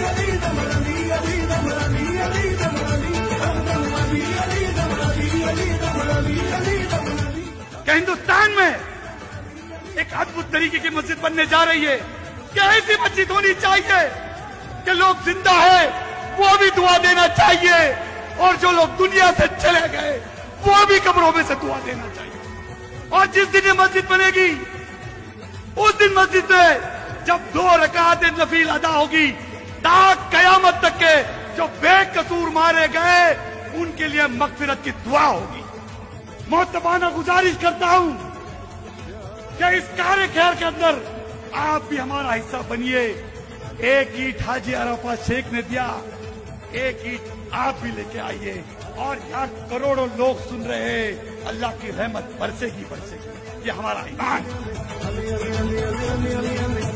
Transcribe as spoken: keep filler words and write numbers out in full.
क्या हिंदुस्तान में एक अद्भुत तरीके की मस्जिद बनने जा रही है? क्या ऐसी मस्जिद होनी चाहिए कि लोग जिंदा है वो भी दुआ देना चाहिए, और जो लोग दुनिया से चले गए वो भी कब्रों में से दुआ देना चाहिए। और जिस दिन ये मस्जिद बनेगी उस दिन मस्जिद में जब दो रकात नफील अदा होगी, ताक कयामत तक के जो बेकसूर मारे गए उनके लिए मगफिरत की दुआ होगी। मोहतबाना गुजारिश करता हूं कि इस कार्य खैर के अंदर आप भी हमारा हिस्सा बनिए। एक ईंट हाजी अरफात शेख ने दिया, एक ईंट आप भी लेके आइए, और यहाँ करोड़ों लोग सुन रहे हैं, अल्लाह की रहमत बरसेगी बरसेगी। ये हमारा ईमान है।